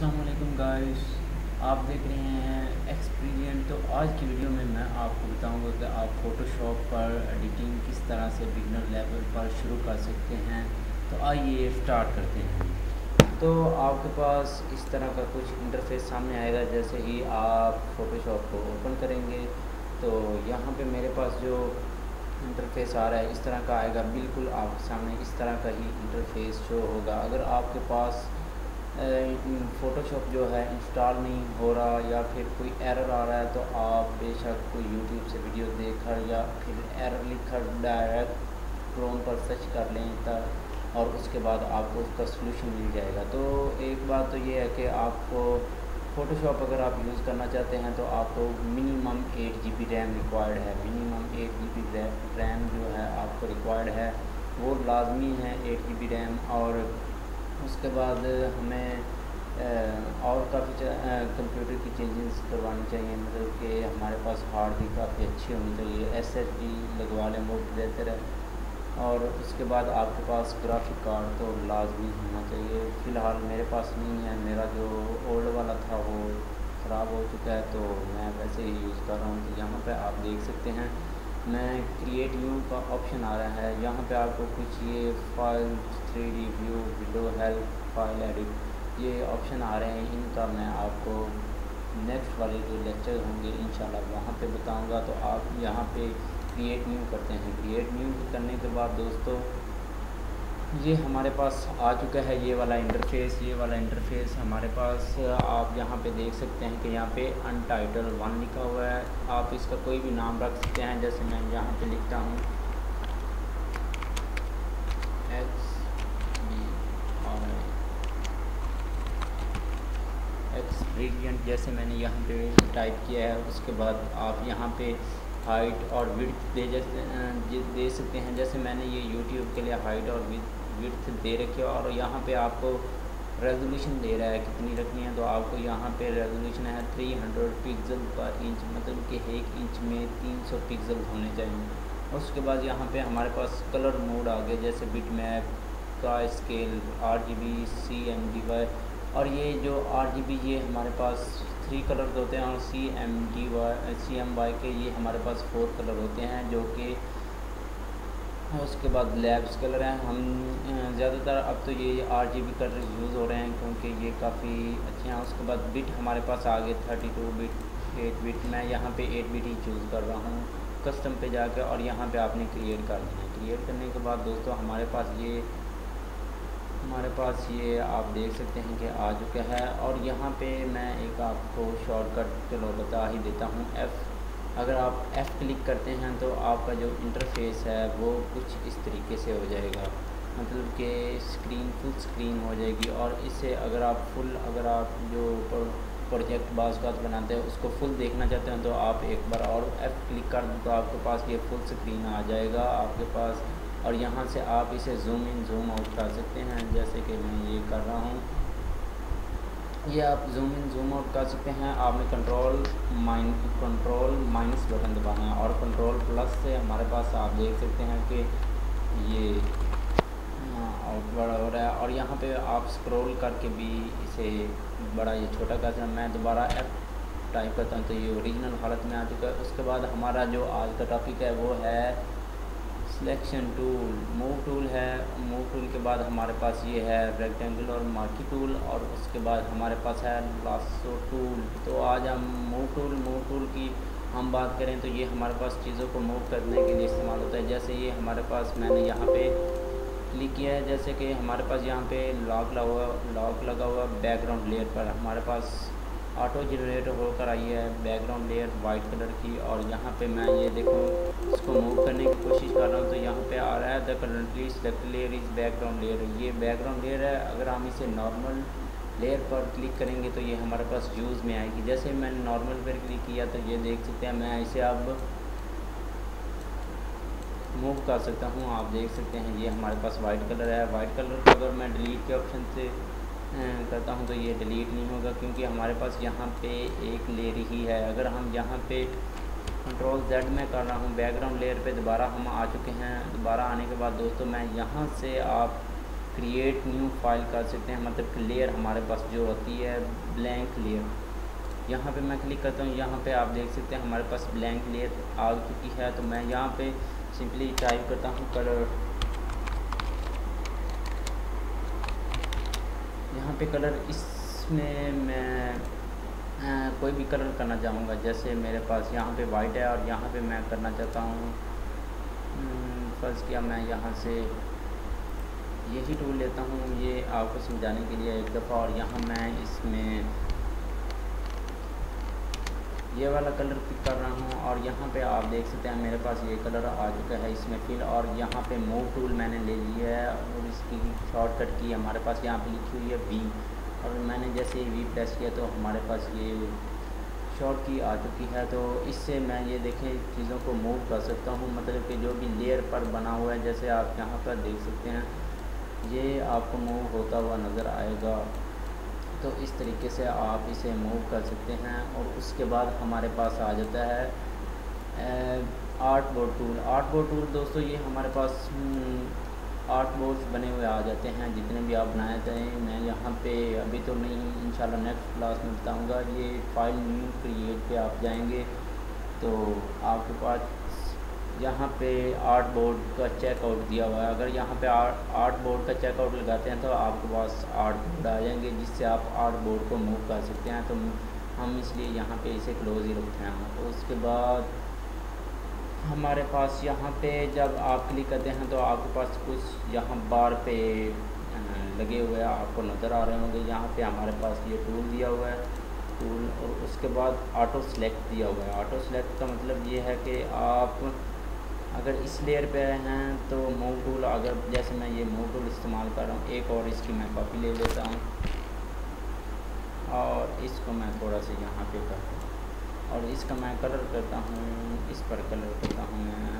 अस्सलाम वालेकुम गाइस, आप देख रहे हैं एक्सपीरियंस। तो आज की वीडियो में मैं आपको बताऊंगा कि आप फ़ोटोशॉप पर एडिटिंग किस तरह से बिगनर लेवल पर शुरू कर सकते हैं। तो आइए स्टार्ट करते हैं। तो आपके पास इस तरह का कुछ इंटरफेस सामने आएगा। जैसे ही आप फ़ोटोशॉप को ओपन करेंगे तो यहाँ पे मेरे पास जो इंटरफेस आ रहा है इस तरह का आएगा। बिल्कुल आपके सामने इस तरह का ही इंटरफेस शो होगा। अगर आपके पास फ़ोटोशॉप जो है इंस्टॉल नहीं हो रहा या फिर कोई एरर आ रहा है तो आप बेशक कोई यूट्यूब से वीडियो देखकर या फिर एरर लिखकर डायरेक्ट क्रोम पर सर्च कर लें और उसके बाद आपको उसका सलूशन मिल जाएगा। तो एक बात तो ये है कि आपको फ़ोटोशॉप अगर आप यूज़ करना चाहते हैं तो आपको मिनिमम 8 GB रैम रिक्वायर्ड है। मिनिमम 8 GB रैम जो है आपको रिक्वायर्ड है, वो लाजमी है 8 GB रैम। और उसके बाद हमें और काफ़ी कंप्यूटर की चेंजेस करवानी चाहिए, मतलब कि हमारे पास हार्ड भी काफ़ी अच्छी होनी चाहिए। SSD लगवा लें, वो बेहतर है। और उसके बाद आपके पास ग्राफिक कार्ड तो लाजमी होना चाहिए। फ़िलहाल मेरे पास नहीं है, मेरा जो ओल्ड वाला था वो ख़राब हो चुका है, तो मैं वैसे ही यूज़ कर रहा हूँ। तो यहाँ पे आप देख सकते हैं मैं क्रिएट व्यू का ऑप्शन आ रहा है। यहाँ पे आपको कुछ ये file 3D view, window help, file edit, ये ऑप्शन आ रहे हैं। इनका मैं आपको नेक्स्ट वाले जो लेक्चर होंगे इंशाल्लाह वहाँ पे बताऊँगा। तो आप यहाँ पे क्रिएट न्यू करते हैं। क्रिएट न्यू करने के बाद दोस्तों ये हमारे पास आ चुका है ये वाला इंटरफेस हमारे पास। आप यहाँ पे देख सकते हैं कि यहाँ पे अनटाइटल 1 लिखा हुआ है। आप इसका कोई भी नाम रख सकते हैं। जैसे मैं यहाँ पे लिखता हूँ एक्सपीरियंस, जैसे मैंने यहाँ पे टाइप किया है। उसके बाद आप यहाँ पे हाइट और विड्थ दे सकते हैं। जैसे मैंने ये यूट्यूब के लिए हाइट और विड्थ दे रखी है। और यहाँ पे आपको रेजोल्यूशन दे रहा है कितनी रखनी है। तो आपको यहाँ पे रेजोल्यूशन है 300 पिक्सल पर इंच, मतलब कि 1 इंच में 300 पिक्सल होने चाहिए। उसके बाद यहाँ पे हमारे पास कलर मोड आ गया, जैसे बिट मैप का स्केल, RGB, CMDY। और ये जो RGB ये हमारे पास 3 कलर होते हैं, और CMY के ये हमारे पास 4 कलर होते हैं, जो कि उसके बाद लैब्स कलर हैं। हम ज़्यादातर अब तो ये RGB कलर यूज़ हो रहे हैं क्योंकि ये काफ़ी अच्छे हैं। उसके बाद बिट हमारे पास आ गए 32 बिट, 8 बिट। मैं यहाँ पे 8 बिट ही चूज़ कर रहा हूँ कस्टम पे जाकर। और यहाँ पे आपने क्रिएट कर देना है। क्रिएट करने के बाद दोस्तों हमारे पास ये आप देख सकते हैं कि आ चुका है। और यहाँ पे मैं एक आपको शॉर्टकट चलो बता ही देता हूँ, अगर आप F क्लिक करते हैं तो आपका जो इंटरफेस है वो कुछ इस तरीके से हो जाएगा, मतलब कि फुल स्क्रीन हो जाएगी। और इससे अगर आप जो प्रोजेक्ट बाज़ बनाते हैं उसको फुल देखना चाहते हैं तो आप एक बार और F क्लिक कर दें तो आपके पास ये फुल स्क्रीन आ जाएगा आपके पास। और यहाँ से आप इसे जूम इन जूम आउट कर सकते हैं, जैसे कि मैं ये कर रहा हूँ। ये आप जूम इन जूम आउट कर सकते हैं। आपने कंट्रोल माइनस बटन दबाना है, और कंट्रोल प्लस से हमारे पास आप देख सकते हैं कि ये आउट बड़ा हो रहा है। और यहाँ पे आप स्क्रॉल करके भी इसे बड़ा या छोटा कर सकते हैं। मैं दोबारा F टाइप करता हूँ तो ये ओरिजिनल हालत में आ चुका है। उसके बाद हमारा जो आज का टॉपिक है वो है सिलेक्शन टूल, मूव टूल है। मूव टूल के बाद हमारे पास ये है रेक्टेंगल और मार्की टूल, और उसके बाद हमारे पास है लासो टूल। तो आज हम मूव टूल की हम बात करें तो ये हमारे पास चीज़ों को मूव करने के लिए इस्तेमाल होता है। जैसे ये हमारे पास मैंने यहाँ पे क्लिक किया है, जैसे कि हमारे पास यहाँ पे लॉक लगा हुआ बैकग्राउंड लेयर पर हमारे पास ऑटो जनरेट होकर आई है बैकग्राउंड लेयर वाइट कलर की। और यहाँ पे मैं ये देखो इसको मूव करने की कोशिश कर रहा हूँ तो यहाँ पे आ रहा है the currently select layer is background layer. ये बैकग्राउंड लेयर है। अगर हम इसे नॉर्मल लेयर पर क्लिक करेंगे तो ये हमारे पास यूज़ में आएगी। जैसे मैंने नॉर्मल पर क्लिक किया तो ये देख सकते हैं मैं इसे अब मूव कर सकता हूँ। आप देख सकते हैं ये हमारे पास वाइट कलर है। वाइट कलर को अगर मैं डिलीट के ऑप्शन से करता हूँ तो ये डिलीट नहीं होगा, क्योंकि हमारे पास यहाँ पे एक लेयर ही है। अगर हम यहाँ पे कंट्रोल Z में कर रहा हूँ, बैकग्राउंड लेयर पे दोबारा हम आ चुके हैं। दोबारा आने के बाद दोस्तों मैं यहाँ से आप क्रिएट न्यू फाइल कर सकते हैं, मतलब कि लेयर हमारे पास जो होती है ब्लैंक लेयर। यहाँ पे मैं क्लिक करता हूँ, यहाँ पे आप देख सकते हैं हमारे पास ब्लैंक लेयर आ चुकी है। तो मैं यहाँ पे सिंपली टाइप करता हूँ कलर। यहाँ पे कलर, इसमें मैं कोई भी कलर करना चाहूँगा। जैसे मेरे पास यहाँ पे वाइट है और यहाँ पे मैं करना चाहता हूँ, फर्स्ट किया मैं यहाँ से यही टूल लेता हूँ, ये आपको समझाने के लिए एक दफ़ा। और यहाँ मैं इसमें ये वाला कलर पिक कर रहा हूँ और यहाँ पे आप देख सकते हैं मेरे पास ये कलर आ चुका है इसमें फिल। और यहाँ पे मूव टूल मैंने ले लिया है और इसकी शॉर्टकट की हमारे पास यहाँ पे लिखी हुई है वी, और मैंने जैसे वी प्रेस किया तो हमारे पास ये शॉर्ट की आ चुकी है। तो इससे मैं ये देखें चीज़ों को मूव कर सकता हूँ, मतलब कि जो भी लेयर पर बना हुआ है, जैसे आप यहाँ पर देख सकते हैं ये आपको मूव होता हुआ नज़र आएगा। तो इस तरीके से आप इसे मूव कर सकते हैं। और उसके बाद हमारे पास आ जाता है artboard tool. Artboard tool दोस्तों ये हमारे पास आर्ट बोर्ड्स बने हुए आ जाते हैं जितने भी आप बनाए चाहें। मैं यहाँ पे अभी तो नहीं, इंशाल्लाह नेक्स्ट क्लास में बताऊँगा। ये फाइल न्यू क्रिएट पे आप जाएंगे तो आपके पास यहाँ पे आर्ट बोर्ड का चेकआउट दिया हुआ है। अगर यहाँ पे आर्ट बोर्ड का चेकआउट लगाते हैं तो आपके पास आर्ट बोर्ड आ जाएंगे जिससे आप आर्ट बोर्ड को मूव कर सकते हैं। तो हम इसलिए यहाँ पे इसे क्लोज ही रखते हैं। तो उसके बाद हमारे पास यहाँ पे जब आप क्लिक करते हैं तो आपके पास कुछ यहाँ बार पे लगे हुए आपको नज़र आ रहे होंगे। यहाँ पे हमारे पास ये टूल दिया हुआ है टूल, और उसके बाद ऑटो सेलेक्ट दिया हुआ है। ऑटो सेलेक्ट का मतलब ये है कि आप अगर इस लेयर पे हैं तो मूव टूल, अगर जैसे मैं ये मूव टूल इस्तेमाल कर रहा हूँ, एक और इसकी मैं कॉपी ले लेता हूँ और इसको मैं थोड़ा सा यहाँ पे करता हूँ और इसका मैं कलर करता हूँ, इस पर कलर करता हूँ मैं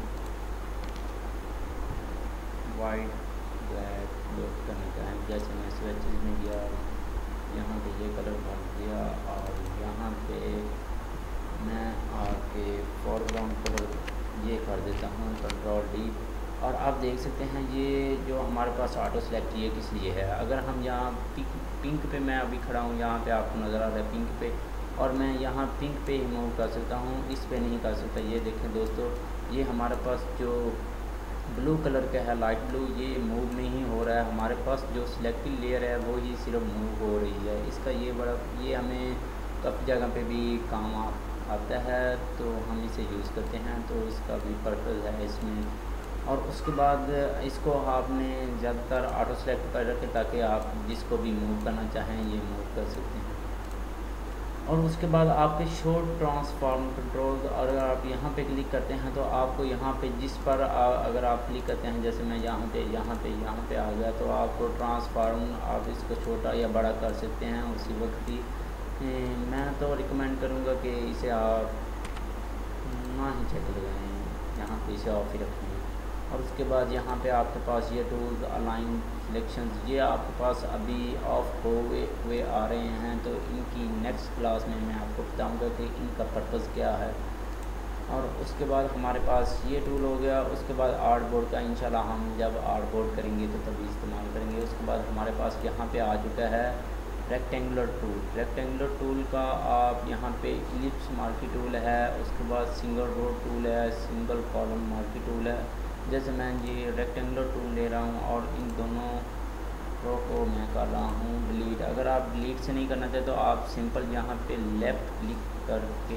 वाइट ब्लैक लोड करना चाहें। जैसे मैं स्विचेस में गया, यहाँ पे ये कलर भर दिया और यहाँ पे मैं आके फॉरग्राउंड कलर ये कर देता हूँ कंट्रोल डी। और आप देख सकते हैं ये जो हमारे पास ऑटो सेलेक्ट ये किस लिए है। अगर हम यहाँ पिंक पे मैं अभी खड़ा हूँ, यहाँ पे आपको नज़र आ रहा है पिंक पे, और मैं यहाँ पिंक पे ही मूव कर सकता हूँ, इस पे नहीं कर सकता। ये देखें दोस्तों, ये हमारे पास जो ब्लू कलर का है लाइट ब्लू, ये मूव नहीं हो रहा है। हमारे पास जो सिलेक्टेड लेयर है वो ही सिर्फ मूव हो रही है। इसका ये हमें काफ़ी जगह पे भी काम आता है तो हम इसे यूज़ करते हैं। तो इसका भी पर्पज़ है इसमें। और उसके बाद इसको आपने ज़्यादातर ऑटो सेलेक्ट कर रखें ताकि आप जिसको भी मूव करना चाहें ये मूव कर सकते हैं। और उसके बाद आपके शो ट्रांसफॉर्म कंट्रोल, अगर आप यहाँ पे क्लिक करते हैं तो आपको यहाँ पे जिस पर अगर आप क्लिक करते हैं, जैसे मैं यहाँ पे आ गया, तो आपको ट्रांसफॉर्म आप इसको छोटा या बड़ा कर सकते हैं उसी वक्त ही। मैं तो रिकमेंड करूँगा कि इसे आप ना ही चेक लगाएँ, यहाँ पे इसे ऑफ ही रखें। और उसके बाद यहाँ पे आपके पास ये टूल्स अलाइन सिलेक्शंस, ये आपके पास अभी ऑफ हुए आ रहे हैं। तो इनकी नेक्स्ट क्लास में मैं आपको बताऊँगा कि इनका पर्पज़ क्या है। और उसके बाद हमारे पास ये टूल हो गया। उसके बाद आर्ट बोर्ड का इंशाल्लाह हम जब आर्ट बोर्ड करेंगे तो तभी इस्तेमाल करेंगे। उसके बाद हमारे पास यहाँ पे आ चुका है रेक्टेंगुलर टूल। रेक्टेंगुलर टूल का आप यहाँ पे इलिप्स मार्की टूल है, उसके बाद सिंगल रो टूल है, सिंगल कॉलम मार्की टूल है। जैसे मैं ये रेक्टेंगुलर टूल ले रहा हूँ और इन दोनों रो को मैं कर रहा हूँ डिलीट। अगर आप डिलीट से नहीं करना चाहते तो आप सिंपल यहाँ पे लेफ़्ट क्लिक करके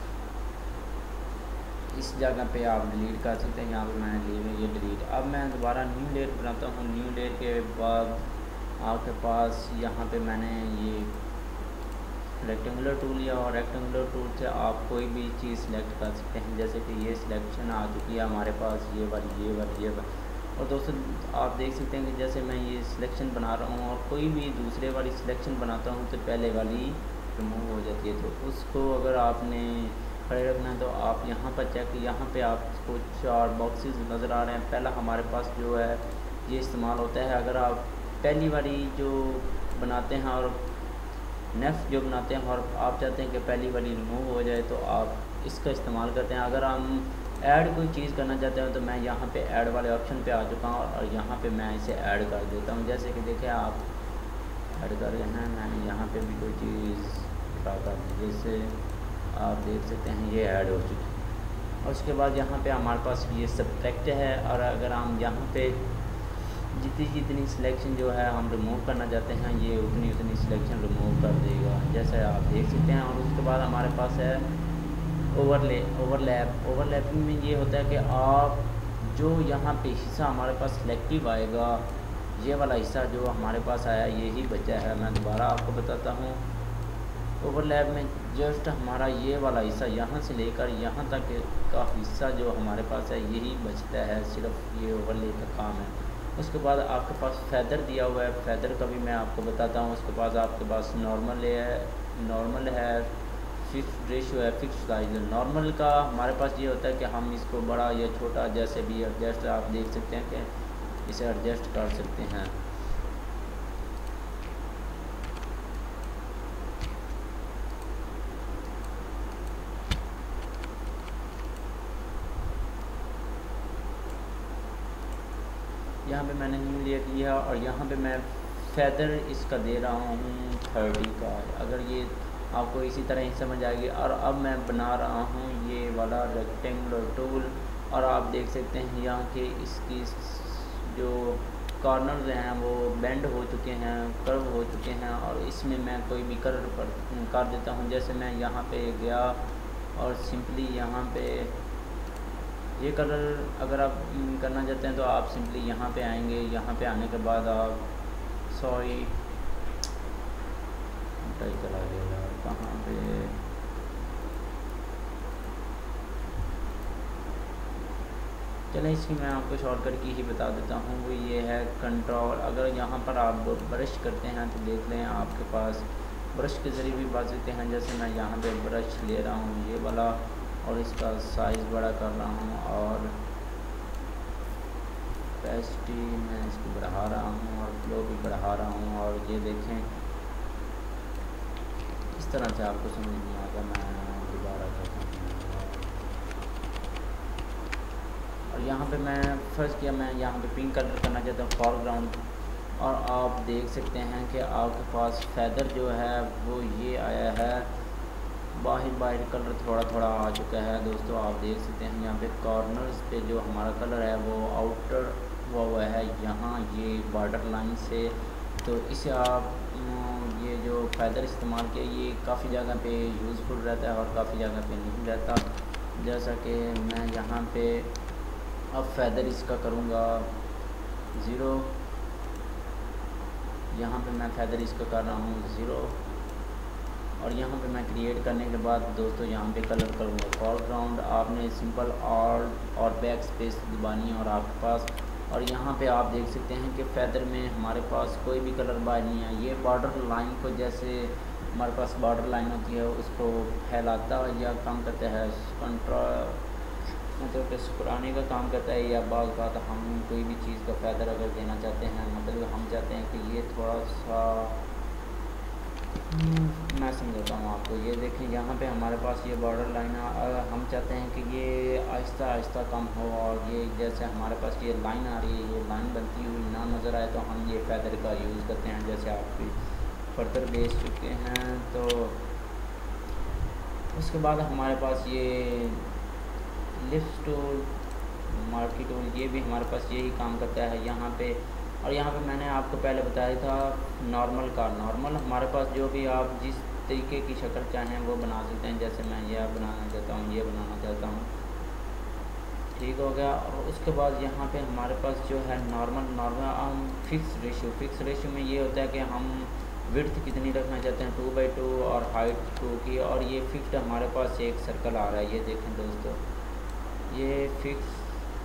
इस जगह पे आप डिलीट कर सकते हैं। यहाँ पे मैंने लिए हुए ये डिलीट। अब मैं दोबारा न्यू लेयर बनाता हूँ। न्यू लेयर के बाद आपके पास यहाँ पे मैंने ये रेक्टेंगुलर टूल लिया और रेक्टेंगुलर टूल से आप कोई भी चीज़ सेलेक्ट कर सकते हैं। जैसे कि ये सिलेक्शन आ चुकी है हमारे पास, ये वाली। और दोस्तों आप देख सकते हैं कि जैसे मैं ये सिलेक्शन बना रहा हूँ और कोई भी दूसरे वाली सिलेक्शन बनाता हूँ तो पहले वाली रिमूव हो जाती है। तो उसको अगर आपने खड़े रखना है तो आप यहाँ पर चेक, यहाँ पे आपको 4 बॉक्सेस नज़र आ रहे हैं। पहला हमारे पास जो है ये इस्तेमाल होता है अगर आप पहली वाली जो बनाते हैं और नेक्स्ट जो बनाते हैं और आप चाहते हैं कि पहली वाली रिमूव हो जाए तो आप इसका इस्तेमाल करते हैं। अगर हम ऐड कोई चीज़ करना चाहते हो तो मैं यहाँ पे ऐड वाले ऑप्शन पे आ चुका हूँ और यहाँ पे मैं इसे ऐड कर देता हूँ। जैसे कि देखें आप ऐड कर रहे हैं, मैं यहाँ पे भी कोई चीज़ ड्रा कर दी, जैसे आप देख सकते हैं ये ऐड हो चुकी है। और उसके बाद यहाँ पे हमारे पास ये सब्ट्रैक्ट है, और अगर हम यहाँ पे जितनी सिलेक्शन जो है हम रिमूव करना चाहते हैं ये उतनी सिलेक्शन रिमूव कर देगा, जैसे आप देख सकते हैं। और उसके बाद हमारे पास है ओवरलैपिंग में ये होता है कि आप जो यहाँ पे हिस्सा हमारे पास सिलेक्टिव आएगा, ये वाला हिस्सा जो हमारे पास आया यही बचा है। मैं दोबारा आपको बताता हूँ, ओवरलैप में जस्ट हमारा ये वाला हिस्सा यहाँ से लेकर यहाँ तक का हिस्सा जो हमारे पास है यही बचता है, सिर्फ ये ओवरले का काम है। उसके बाद आपके पास फैदर दिया हुआ है, फैदर का भी मैं आपको बताता हूँ। उसके बाद आपके पास नॉर्मल है, फिक्स रेशियो है, फिक्स साइज। नॉर्मल का हमारे पास ये होता है कि हम इसको बड़ा या छोटा जैसे भी एडजस्ट, आप देख सकते हैं कि इसे एडजस्ट कर सकते हैं। यहाँ पे मैंने न्यू लेयर लिया और यहाँ पे मैं फैदर इसका दे रहा हूँ 30 का। अगर ये आपको इसी तरह ही समझ आएगी। और अब मैं बना रहा हूँ ये वाला रेक्टेंगुलर टूल, और आप देख सकते हैं यहाँ के इसकी जो कॉर्नर्स हैं वो बेंड हो चुके हैं, कर्व हो चुके हैं। और इसमें मैं कोई भी कलर पर कर देता हूँ। जैसे मैं यहाँ पे गया और सिंपली यहाँ पे ये कलर अगर आप करना चाहते हैं तो आप सिंपली यहाँ पे आएंगे। यहाँ पे आने के बाद आप चला गया कहाँ पे, चलें इसकी मैं आपको शॉर्टकट की ही बता देता हूँ। वो ये है कंट्रोल। अगर यहाँ पर आप ब्रश करते हैं तो देख लें आपके पास ब्रश के ज़रिए भी बात सकते हैं। जैसे मैं यहाँ पे ब्रश ले रहा हूँ ये वाला और इसका साइज़ बड़ा कर रहा हूँ और पेस्टी मैं इसको बढ़ा रहा हूँ और फ्लो भी बढ़ा रहा हूँ। और ये देखें इस तरह से आपको समझ नहीं आता, मैं दोबारा करता हूँ। और यहाँ पे मैं फर्स्ट किया, मैं यहाँ पे पिंक कलर करना चाहता हूँ फॉरग्राउंड। और आप देख सकते हैं कि आपके पास फैदर जो है वो ये आया है, बाहर कलर थोड़ा थोड़ा आ चुका है दोस्तों। आप देख सकते हैं यहाँ पे कॉर्नर्स पे जो हमारा कलर है वो आउटर हुआ है यहाँ ये बॉर्डर लाइन से। तो इसे आप ये जो फैदर इस्तेमाल किया ये काफ़ी जगह पे यूज़फुल रहता है और काफ़ी जगह पे नहीं रहता। जैसा कि मैं यहाँ पे अब फैदर इसका करूँगा 0, यहाँ पे मैं फैदर इसका कर रहा हूँ 0। और यहाँ पे मैं क्रिएट करने के बाद दोस्तों यहाँ पे कलर करूँगा फॉरग्राउंड। आपने सिंपल और बैक स्पेस दबानी है और आपके पास, और यहाँ पे आप देख सकते हैं कि फैदर में हमारे पास कोई भी कलर बाहर नहीं है। ये बॉर्डर लाइन को जैसे हमारे पास बॉर्डर लाइन होती है उसको फैलाता या काम करता है, मतलब कि सुकराने का काम करता है। या बाज़ बात हम कोई भी चीज़ का फैदर अगर देना चाहते हैं, मतलब हम चाहते हैं कि ये थोड़ा सा मैं समझाता हूँ आपको। ये देखें यहाँ पे हमारे पास ये बॉर्डर लाइन है, अगर हम चाहते हैं कि ये आहिस्ता आहिस्ता कम हो और ये जैसे हमारे पास ये लाइन आ रही है ये लाइन बनती हुई ना नज़र आए, तो हम ये फैदर का यूज़ करते हैं। जैसे आप भी फर्दर बेच चुके हैं तो उसके बाद हमारे पास ये लिफ्ट टूल, मार्की टूल, ये भी हमारे पास यही काम करता है यहाँ पे। और यहाँ पे मैंने आपको पहले बताया था नॉर्मल का। नॉर्मल हमारे पास जो भी आप जिस तरीके की शक्ल चाहें वो बना सकते हैं। जैसे मैं यह बनाना चाहता हूँ, ये बनाना चाहता हूँ, ठीक हो गया। और उसके बाद यहाँ पे हमारे पास जो है नॉर्मल हम फिक्स रेशियो में ये होता है कि हम विड्थ कितनी रखना चाहते हैं 2/2 और हाइट 2 की। और ये फिक्स्ड हमारे पास एक सर्कल आ रहा है, ये देखें दोस्तों, ये फिक्स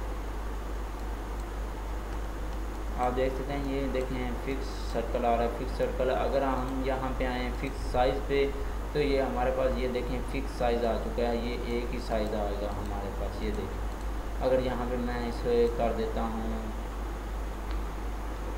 आप देख सकते हैं, ये देखें फिक्स सर्कल आ रहा है। फिक्स सर्कल अगर हम यहाँ पे आएँ फिक्स साइज़ पे तो ये हमारे पास ये देखें फिक्स साइज़ आ चुका है, ये एक ही साइज़ आएगा हमारे पास। ये देखें अगर यहाँ पे मैं इसे कर देता हूँ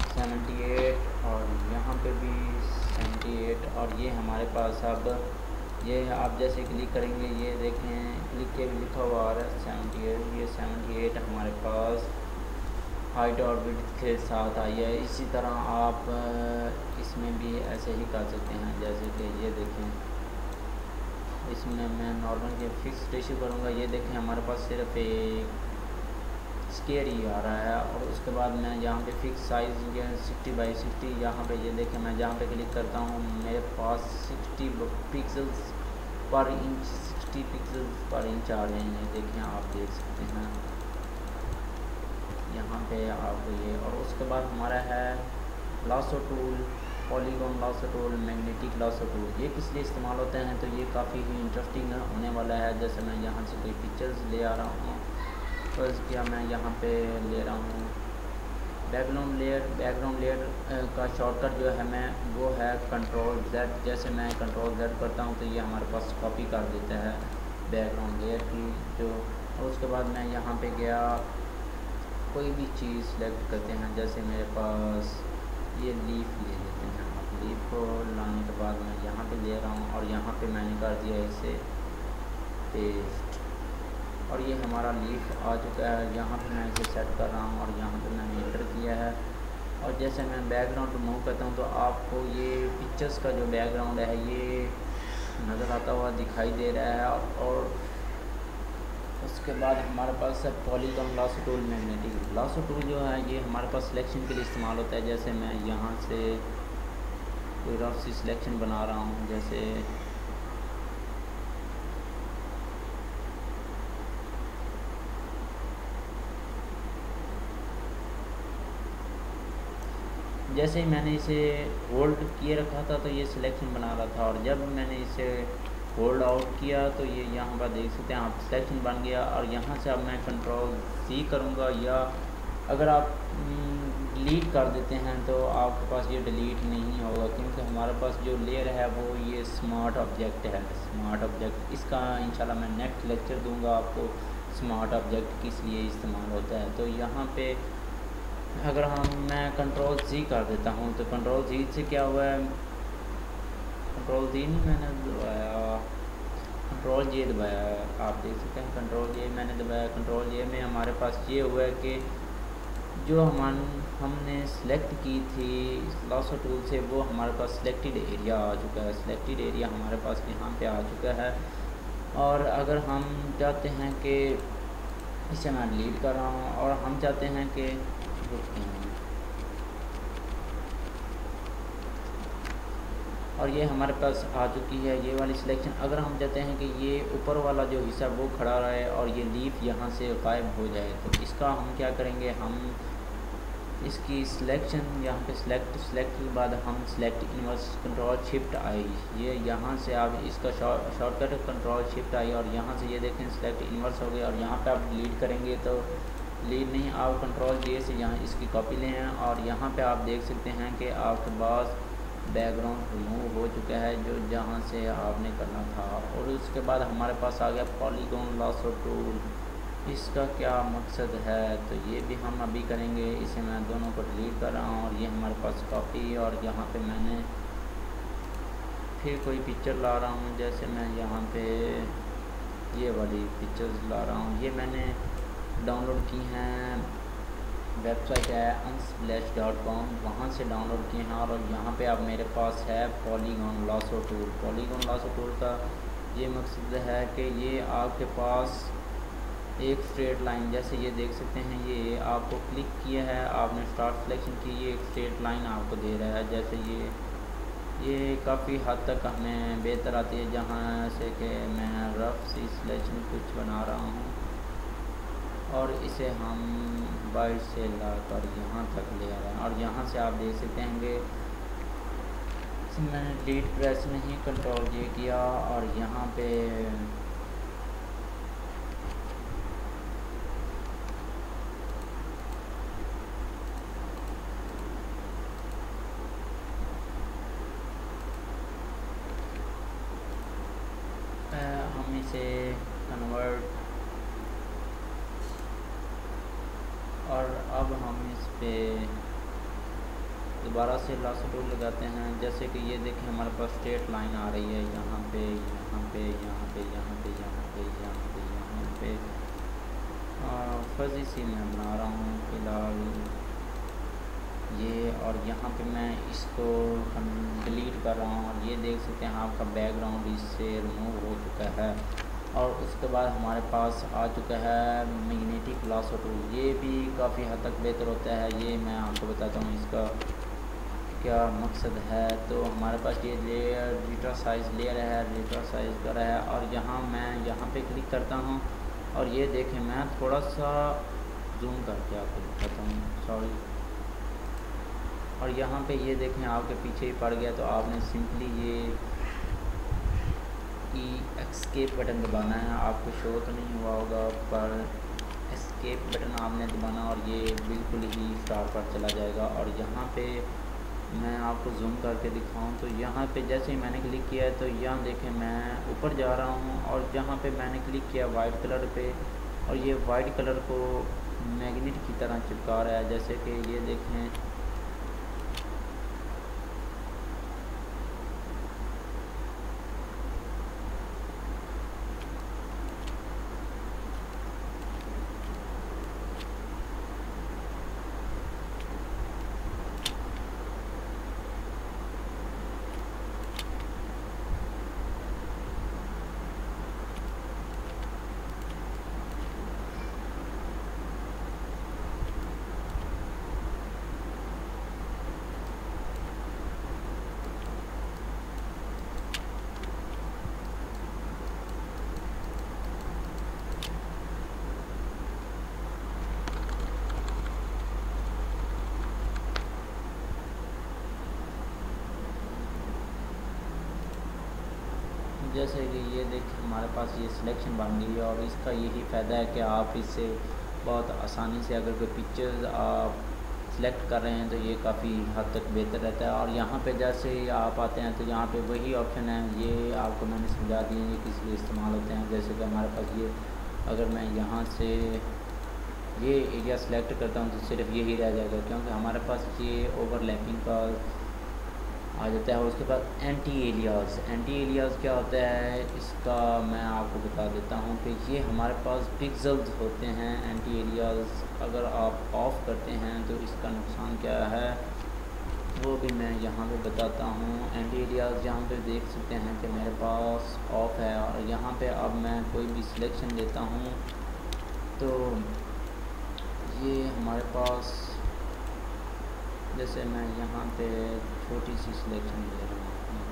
78 और यहाँ पे भी 78 और ये हमारे पास अब ये आप जैसे क्लिक करेंगे, ये देखें क्लिक के भी लिखा हुआ आ रहा है 78, ये 78 हमारे पास हाइट और विड्थ के साथ आई है। इसी तरह आप इसमें भी ऐसे ही कर सकते हैं। जैसे कि ये देखें, इसमें मैं नॉर्मल के फिक्स रेशियो करूँगा। ये देखें हमारे पास सिर्फ एक स्केयर ही आ रहा है। और उसके बाद मैं यहाँ पे फिक्स साइज़ ये 60x60, यहाँ पे ये देखें मैं जहाँ पे क्लिक करता हूँ मेरे पास 60 pixels per inch, 60 pixels per inch आ रहे हैं। देखें आप देख सकते हैं यहाँ पे आपको ये। और उसके बाद हमारा है lasso tool, polygon lasso tool, magnetic lasso tool. ये किस लिए इस्तेमाल होते हैं, तो ये काफ़ी ही इंटरेस्टिंग होने वाला है। जैसे मैं यहाँ से कोई पिक्चर्स ले आ रहा हूँ, फर्स्ट किया मैं यहाँ पे ले रहा हूँ बैकग्राउंड लेयर का शॉर्टकट जो है मैं वो है Ctrl+Z। जैसे मैं Ctrl+Z करता हूँ तो ये हमारे पास कॉपी कर देता है बैकग्राउंड लेयर की जो। और उसके बाद मैं यहाँ पे गया, कोई भी चीज़ सेलेक्ट करते हैं। जैसे मेरे पास ये लीफ ले लेते हैं। अब लीफ को लाने के बाद मैं यहाँ पे ले रहा हूँ और यहाँ पे मैंने कर दिया इसे पेस्ट, और ये हमारा लीफ आ चुका है। यहाँ पे मैं इसे सेट कर रहा हूँ और यहाँ पे मैंने एंटर किया है। और जैसे मैं बैकग्राउंड रिमूव करता हूँ तो आपको ये पिक्चर्स का जो बैकग्राउंड है ये नज़र आता हुआ दिखाई दे रहा है। और उसके बाद हमारे पास है polygon lasso tool, magnetic lasso tool जो है ये हमारे पास सिलेक्शन के लिए इस्तेमाल होता है। जैसे मैं यहाँ से कोई रफ सी सिलेक्शन बना रहा हूँ, जैसे ही मैंने इसे होल्ड किए रखा था तो ये सिलेक्शन बना रहा था, और जब मैंने इसे होल्ड आउट किया तो ये यहाँ पर देख सकते हैं आप सिलेक्शन बन गया। और यहाँ से अब मैं Ctrl+C करूँगा, या अगर आप डिलीट कर देते हैं तो आपके पास ये डिलीट नहीं होगा, क्योंकि हमारे पास जो लेयर है वो ये स्मार्ट ऑब्जेक्ट है। स्मार्ट ऑब्जेक्ट इसका इंशाल्लाह मैं नेक्स्ट लेक्चर दूंगा आपको, स्मार्ट ऑब्जेक्ट किस लिए इस्तेमाल होता है। तो यहाँ पे अगर मैं Ctrl+Z कर देता हूँ तो Ctrl+Z से क्या हुआ है, Ctrl+Z नहीं मैंने दबाया, Ctrl+J दबाया, आप देख सकते हैं Ctrl+J मैंने दबाया। Ctrl+J में हमारे पास ये हुआ है कि जो हमने सेलेक्ट की थी लासो टूल से वो हमारे पास सिलेक्टेड एरिया आ चुका है। सिलेक्टेड एरिया हमारे पास यहाँ पे आ चुका है। और अगर हम चाहते हैं कि इसे मैं डिलीट कर रहा हूँ और हम चाहते हैं कि और ये हमारे पास आ चुकी है ये वाली सिलेक्शन। अगर हम चाहते हैं कि ये ऊपर वाला जो हिस्सा वो खड़ा रहे और ये लीफ यहाँ से गायब हो जाए तो इसका हम क्या करेंगे, हम इसकी सिलेक्शन यहाँ पे सेलेक्ट के बाद हम सेलेक्ट इन्वर्स Ctrl+Shift+I, ये यहाँ से आप इसका शॉर्टकट Ctrl+Shift+I और यहाँ से ये देखें सेलेक्ट इन्वर्स हो गया। और यहाँ पे आप डिलीट करेंगे तो डिलीट नहीं, आप Ctrl+J से यहाँ इसकी कॉपी लें और यहाँ पे आप देख सकते हैं कि आपके पास बैकग्राउंड रिमूव हो चुका है जो जहाँ से आपने करना था। और उसके बाद हमारे पास आ गया पॉलीगॉन लासो टूल। इसका क्या मकसद है तो ये भी हम अभी करेंगे। इसे मैं दोनों को डिलीट कर रहा हूँ और ये हमारे पास कॉपी, और यहाँ पे मैंने फिर कोई पिक्चर ला रहा हूँ। जैसे मैं यहाँ पे ये वाली पिक्चर्स ला रहा हूँ, ये मैंने डाउनलोड की हैं, वेबसाइट है unsplash.com, वहाँ से डाउनलोड किए हैं। और यहाँ पे अब मेरे पास है polygon lasso tool. Polygon lasso tool का ये मकसद है कि ये आपके पास एक स्ट्रेट लाइन, जैसे ये देख सकते हैं ये आपको क्लिक किया है, आपने स्टार्ट सिलेक्शन की, ये एक स्ट्रेट लाइन आपको दे रहा है। जैसे ये काफ़ी हद तक हमें बेहतर आती है, जहाँ से कि मैं रफ सी सिलेक्शन कुछ बना रहा हूँ और इसे हम बाइट से लाकर यहाँ तक ले आ रहे हैं। और यहाँ से आप देख सकते हैं कि मैंने डिलीट प्रेस नहीं Ctrl+J किया और यहाँ पे हम इसे कन्वर्ट, और अब हम इस पे दोबारा से लासो टूल लगाते हैं। जैसे कि ये देखें हमारे पास स्ट्रेट लाइन आ रही है, यहाँ पे यहाँ पे यहाँ पे यहाँ पे यहाँ पे यहाँ पे यहाँ पे फजी सी मैं बना रहा हूँ फ़िलहाल ये। और यहाँ पे मैं इसको हम डिलीट कर रहा हूँ और ये देख सकते हैं आपका बैकग्राउंड इससे रिमूव हो चुका है। और उसके बाद हमारे पास आ चुका है मैग्नेटिक लासो टूल। ये भी काफ़ी हद तक बेहतर होता है। ये मैं आपको बताता हूँ इसका क्या मकसद है। तो हमारे पास ये लेयर रिट्रासाइज लेयर है, रिट्रासाइज कर है और यहाँ मैं यहाँ पे क्लिक करता हूँ और ये देखें मैं थोड़ा सा जूम करके आपको दिखाता हूँ, सॉरी। और यहाँ पे ये देखें आपके पीछे ही पड़ गया, तो आपने सिंपली ये एस्केप बटन दबाना है। आपको शो तो नहीं हुआ होगा पर एस्केप बटन आपने दबाना और ये बिल्कुल ही स्टार्ट पर चला जाएगा। और यहाँ पे मैं आपको जूम करके दिखाऊं तो यहाँ पे जैसे ही मैंने क्लिक किया है तो यहाँ देखें मैं ऊपर जा रहा हूँ और जहाँ पे मैंने क्लिक किया वाइट कलर पे और ये वाइट कलर को मैग्नेट की तरह चिपका रहा है। जैसे कि ये देखें जैसे कि ये देखिए हमारे पास ये सिलेक्शन बन गई है। और इसका यही फ़ायदा है कि आप इससे बहुत आसानी से अगर कोई पिक्चर्स आप सिलेक्ट कर रहे हैं तो ये काफ़ी हद तक बेहतर रहता है। और यहाँ पे जैसे ही आप आते हैं तो यहाँ पे वही ऑप्शन है, ये आपको मैंने समझा दिए ये किस लिए इस्तेमाल होते हैं। जैसे कि हमारे पास ये अगर मैं यहाँ से ये एरिया सेलेक्ट करता हूँ तो सिर्फ यही रह जाएगा क्योंकि हमारे पास ये ओवरलैपिंग का आ जाता है। उसके बाद एंटी एलियाज़ क्या होता है इसका मैं आपको बता देता हूँ कि ये हमारे पास पिक्सेल्स होते हैं। एंटी एलियाज़ अगर आप ऑफ़ करते हैं तो इसका नुकसान क्या है वो भी मैं यहाँ पे बताता हूँ। एंटी एलियाज़ यहाँ पे देख सकते हैं कि मेरे पास ऑफ़ है और यहाँ पे अब मैं कोई भी सिलेक्शन लेता हूँ तो ये हमारे पास जैसे मैं यहाँ पे छोटी सी सिलेक्शन ले रहा हूँ,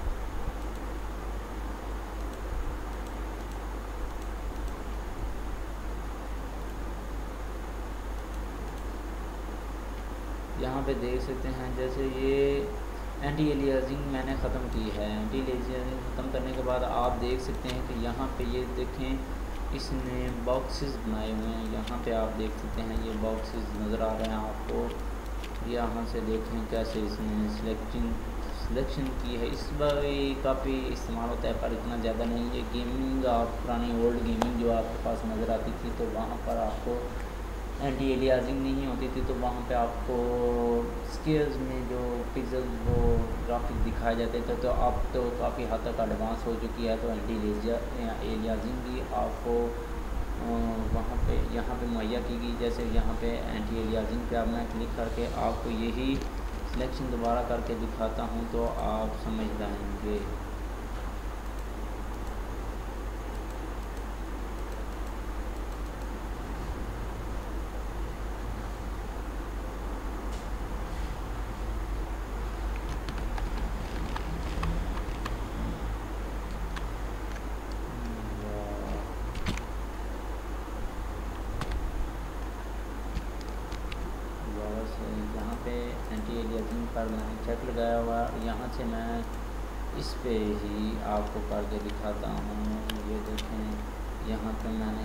यहाँ पे देख सकते हैं जैसे ये एंटी एलियासिंग मैंने ख़त्म की है। एंटी एलियासिंग ख़त्म करने के बाद आप देख सकते हैं कि यहाँ पे ये देखें इसने बॉक्सेस बनाए हुए हैं। यहाँ पे आप देख सकते हैं ये बॉक्सेस नज़र आ रहे हैं आपको। यहाँ से देखें कैसे इसने सिलेक्शन की है। इस बार काफ़ी इस्तेमाल होता है पर इतना ज़्यादा नहीं। ये गेमिंग आप पुरानी ओल्ड गेमिंग जो आपके पास नज़र आती थी तो वहाँ पर आपको एंटी एलियासिंग नहीं होती थी तो वहाँ पे आपको स्केल्स में जो पिक्सल वो ग्राफिक दिखाए जाते थे। तो अब तो काफ़ी हद तक एडवांस हो चुकी है तो एंटी एलियासिंग भी आपको वहाँ पे यहाँ पे मुहैया की गई। जैसे यहाँ पे एंटी एलियासिंग पे अब मैं क्लिक करके आपको यही सिलेक्शन दोबारा करके दिखाता हूँ तो आप समझ जाएंगे। यहाँ पे एंटी एलियासिंग पर मैंने चेक लगाया हुआ है। यहाँ से मैं इस पे ही आपको करके दिखाता हूँ। ये देखें यहाँ पे मैंने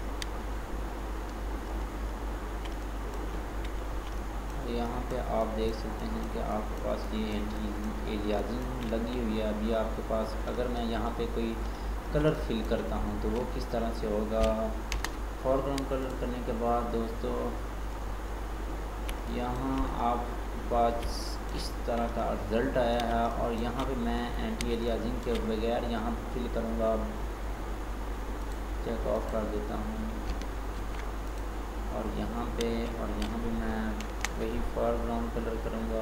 यहाँ पे आप देख सकते हैं कि आपके पास ये एंटी एलियासिंग लगी हुई है। अभी आपके पास अगर मैं यहाँ पे कोई कलर फिल करता हूँ तो वो किस तरह से होगा। फॉरग्राउंड कलर करने के बाद दोस्तों यहाँ आप पास इस तरह का रिज़ल्ट आया है। और यहाँ पे मैं एंटी एलियासिंग के बगैर यहाँ फिल करूँगा, चेक ऑफ कर देता हूँ। और यहाँ पे मैं वही फोरग्राउंड कलर करूँगा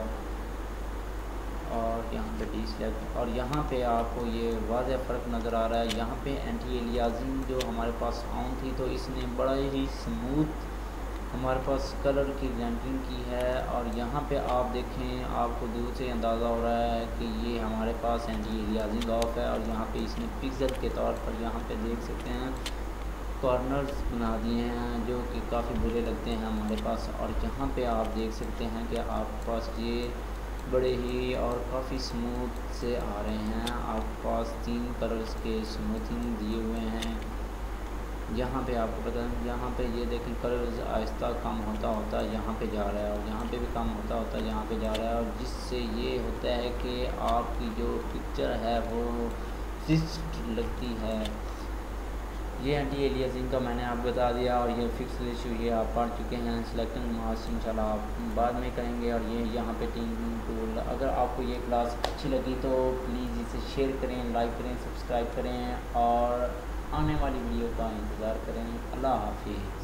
और यहाँ पे डीसेलेक्ट। और यहाँ पे आपको ये वाज़ेह फ़र्क नज़र आ रहा है। यहाँ पे एंटी एलियासिंग जो हमारे पास ऑन थी तो इसने बड़ा ही स्मूथ हमारे पास कलर की ब्लेंडिंग की है। और यहाँ पे आप देखें, आपको दूर से अंदाज़ा हो रहा है कि ये हमारे पास एंटी एलियासिंग ऑफ है। और यहाँ पे इसने पिक्सल के तौर पर यहाँ पे देख सकते हैं कॉर्नर्स बना दिए हैं जो कि काफ़ी बुरे लगते हैं हमारे पास। और यहाँ पे आप देख सकते हैं कि आपके पास ये बड़े ही और काफ़ी स्मूथ से आ रहे हैं। आपके पास 3 कलर्स के स्मूथिंग दिए हुए हैं। यहाँ पे आपको पता है, यहाँ पे ये देखें कलर्स आहिस्ता कम होता यहाँ पे जा रहा है और यहाँ पे भी कम होता यहाँ पे जा रहा है। और जिससे ये होता है कि आपकी जो पिक्चर है वो फिक्स्ड लगती है। ये एंटी एलियासिंग का मैंने आपको बता दिया। और ये फिक्स इशू ये आप पढ़ चुके हैं। सिलेक्टिंग मास्क इंशाल्लाह आप बाद में करेंगे। और ये यहाँ पे टीम टूल, अगर आपको ये क्लास अच्छी लगी तो प्लीज़ इसे शेयर करें, लाइक करें, सब्सक्राइब करें और आने वाली वीडियो का इंतज़ार करें। अल्लाह हाफिज़।